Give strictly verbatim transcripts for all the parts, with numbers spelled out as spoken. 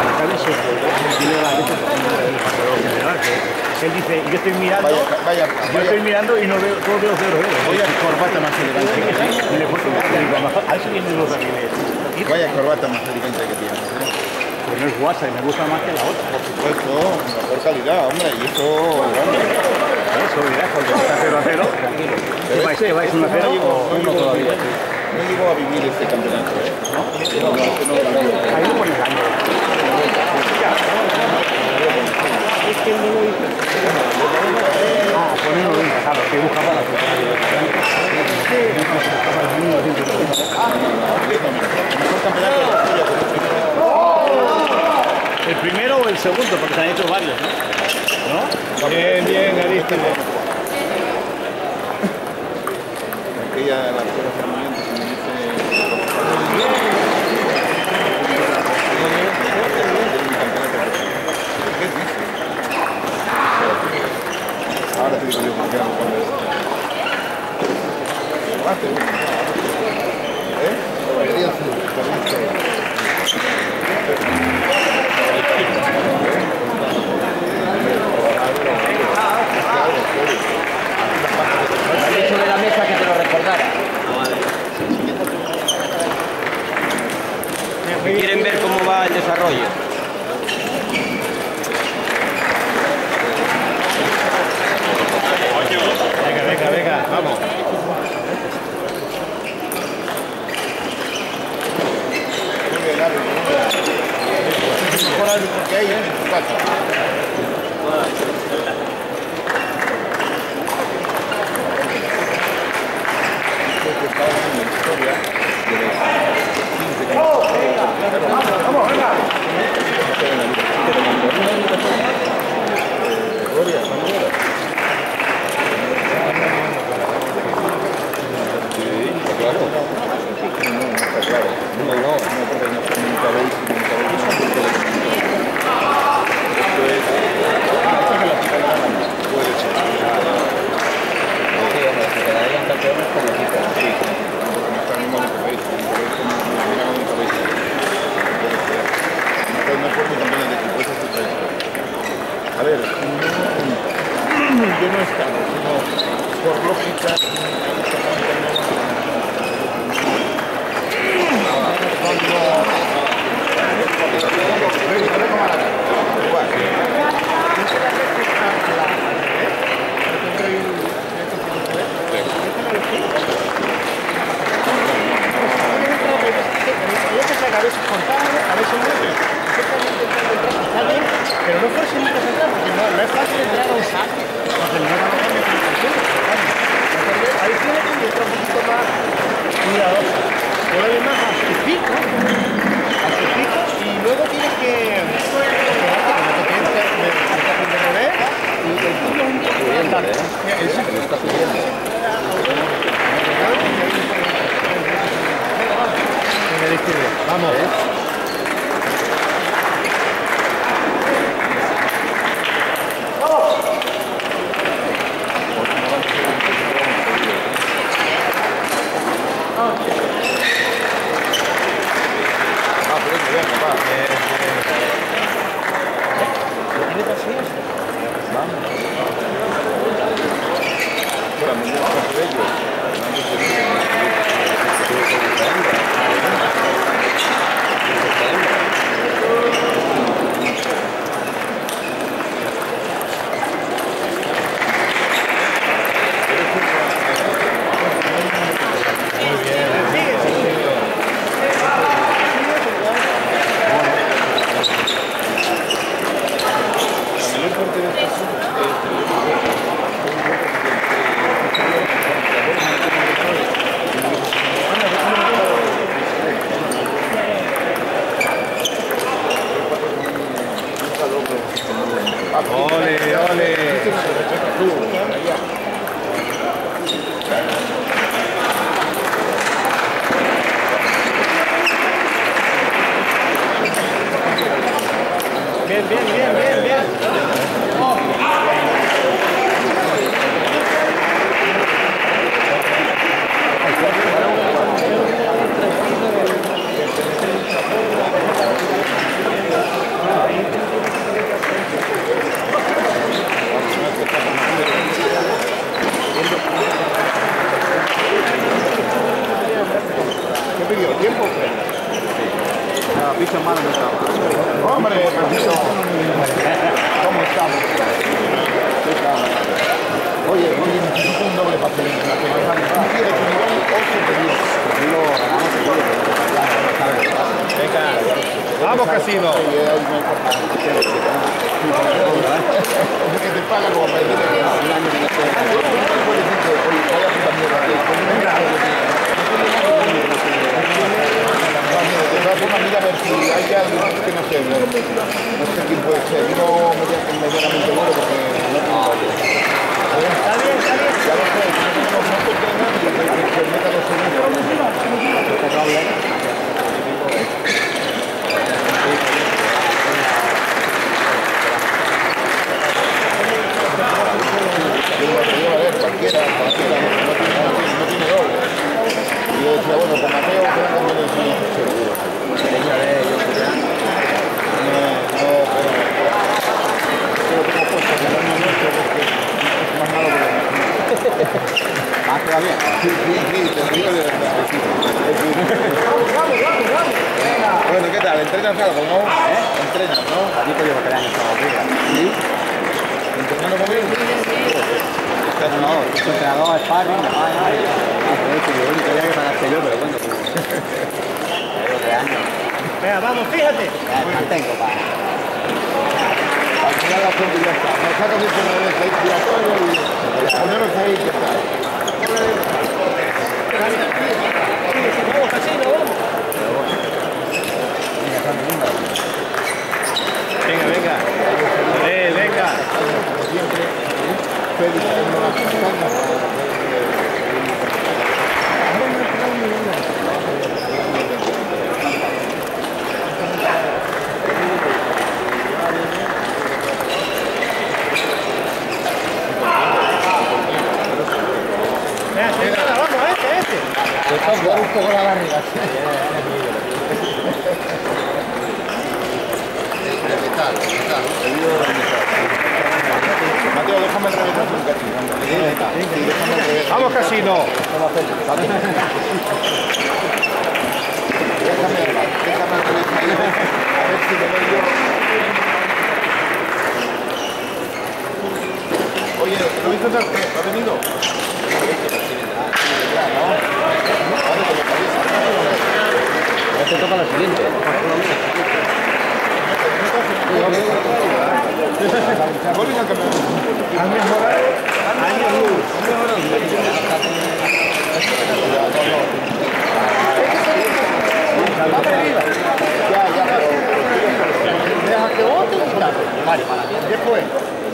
¿sabes? Tiene la letra general, que él dice, yo estoy mirando, Vaya, vaya, yo vaya. estoy mirando y no veo, todo veo cero, cero. Vaya corbata más elegante que tiene. Y le puedo preguntar, digo, a lo mejor, a eso vienen los aviones. Vaya corbata más elegante que tiene. Pues no es guasa y me gusta más que la otra. Por supuesto, mejor calidad, hombre, y eso, vamos. Eso, dirás, porque está cero a cero, tranquilo. ¿Qué vais, qué vais, uno a cero o uno todavía? No llegó a vivir este campeonato, ¿eh? No, no, no, no lo vivió. Ahí lo pones año. Es que no lo hice. Ah, poner noventa, claro, que buscaba la cosa. Sí, buscaba los mil novecientos noventa. El mejor campeonato de la historia con el primero. ¿El primero o el segundo? Porque se han hecho varios, ¿no? ¿No? Bien, bien, Arístides. Aquella, la doctora Sarmiento, que me dice... ¿Qué dice? Ahora te digo yo por qué hago cuando es. ¿Eh? Quería su El hecho de la mesa que te lo recordara. ¿Quieren ver cómo va el desarrollo? Venga, venga, venga, vamos. Mejor algo porque hay, ¿eh? Cuatro. Creo que estaba en la historia de los quince que vamos, venga. Gloria, Manuela. Sí, está claro. No, no está claro. No, no, no, porque no se nunca veis, nunca veis. Esto es... Esto es la chica de la mano. Puede ser. Sí, hombre, se quedarían campeones con la chica. Sí, no está mismo en el país. Mira cómo no veis. No fuerte campeones de equipo, esa es otra historia. A ver, yo no he estado, sino por lógica... Pero no fuerza nunca a entrar, porque no, no es fácil entrar a un saco. Porque no van a cambiar la situación. Ahí tiene que entrar un poquito más cuidadoso. Pero además a su pico, a su pico, y luego tienes que... Esperarte que no te quedes de revés, y el tuyo es un poco más tarde. Exacto. Lo está subiendo. Vamos. Ole, ole. Bien, bien, bien, bien, bien. Oh. Hombre, ¿cómo estamos? Oye, oye, necesito un doble papel. ¿Tú quieres que nivel o superior? Venga, vamos, Casino. Que te paga como para decirle que un año de mira a ver si hay algo que no sé, no, no sé quién puede ser, no medianamente bueno porque no tengo está bien, está bien. Ya lo sé, no te tengan y que se meta los segundos. Cualquiera, cualquiera, no tiene, no tiene doble. Y yo decía, bueno, con Mateo quedan con menos seguro. No, no, pero yo lo tengo puesto que no es nuestro porque es más malo que lo mío. Ah, ¿te va bien? Sí, sí, sí, te digo de verdad. Vamos, vamos, vamos, vamos. Bueno, ¿qué tal? ¿Entrenas algo, no? ¿Eh? ¿Entrenas, no? Allí te llevo tres años como vida. ¿Sí? ¿Entrenando conmigo? No, no, su entrenador es padre, no, no, aprovecho, yo único día que pagaste yo, pero bueno, llevo tres años. Venga, vamos, fíjate. Ya, no tengo para... Al final la gente ya está. Nos sacan de una vez ahí giratorio y ponernos ahí que está. Vamos, Casino, vamos. Venga, venga. Eh, venga. Siempre, Félix, en una campaña. Vamos, este, este. Te toca un poco la barriga. ¿Qué tal? ¿Qué tal? Mateo, déjame el revés un cachín. Vamos, Casino. Déjame el déjame el revés ahí. A ver si lo veo yo. Oye, ¿lo viste tal que ha venido? Ya te toca lo siguiente. Han mejorado años luz. Ya, ya, deja que vote un plato. Vale, después.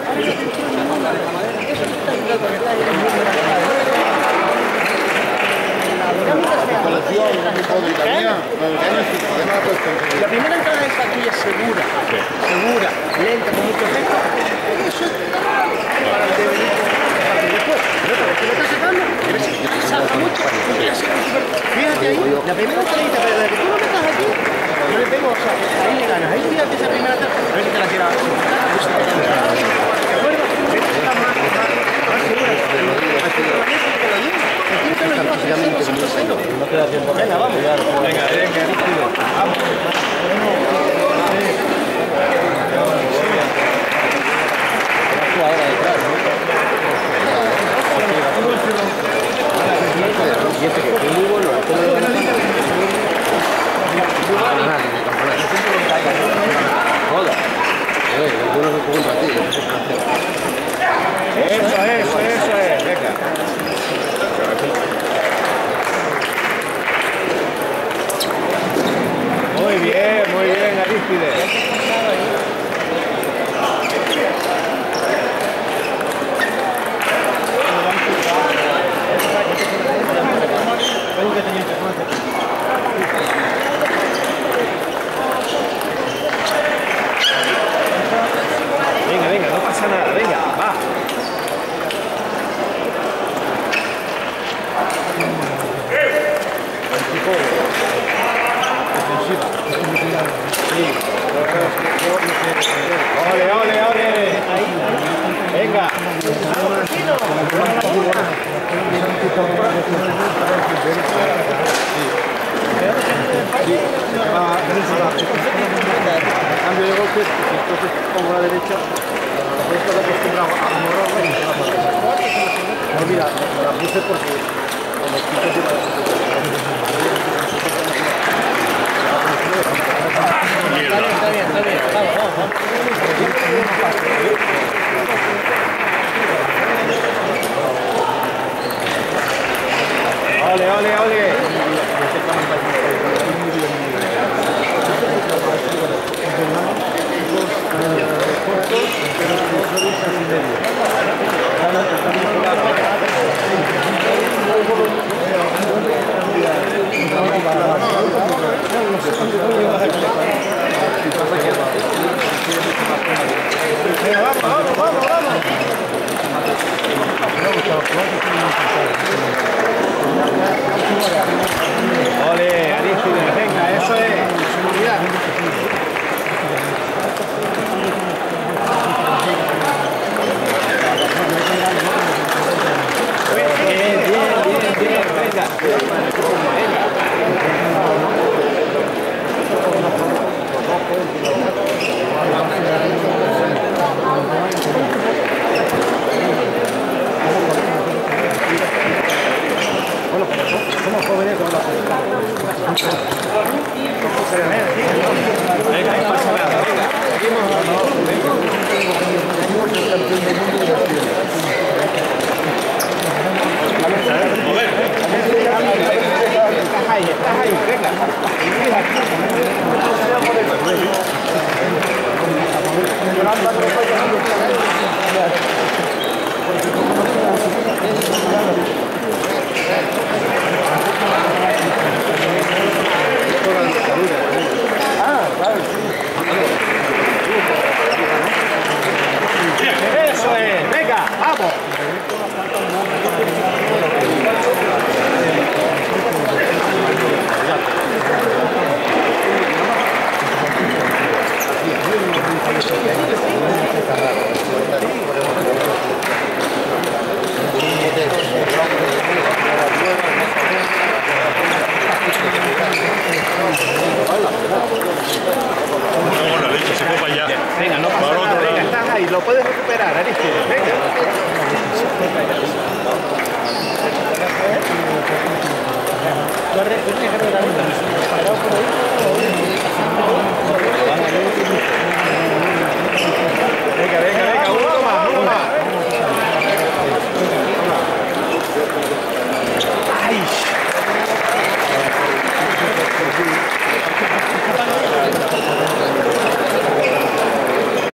Colección, la mía, la primera entrada es la tuya segura, segura, lenta, con mucho efecto. Eso es para el devenir después. Pero si lo estás sacando, pero si te salga mucho, fíjate ahí, la primera entradita, pero la que tú lo metas aquí, yo le pego, o sea, ahí le ganas. Ahí fíjate esa primera entrada, a ver si te la tiras. ¿De acuerdo? Está más, más segura. No te da tiempo. Venga, vamos. Venga, venga, vamos. Tú ahora detrás, ¿no? Y este que es muy bueno, esto no lo van a hacer. Joda. Yo no soy contra ti. Eso, eso, eso es. Venga. Muy bien, muy bien, Arístides. Venga, venga, no pasa nada, venga, va. Defensiva. Sí. cambio de golpes, y entonces pongo la derecha, por esto estoy acostumbrado a morarla y a la derecha. No, mira, me la puse porque con los chicos de la Está bien, está bien, está bien. Vamos, vamos, vamos. Ole, ole, ole. Vamos, vamos, vamos, vamos. Ole, Arístides, venga, eso es seguridad. Bien, bien, bien, bien, venga. Bueno, somos jóvenes con la venga, no pasa nada, venga. Estás ahí, estás ahí, venga. Eso es, venga, vamos. Bueno, leche, se copa ya. Venga, no pasa Para nada, otro venga, lado. estás ahí, lo puedes recuperar, Arístides, venga. Corre, corre, corre, corre.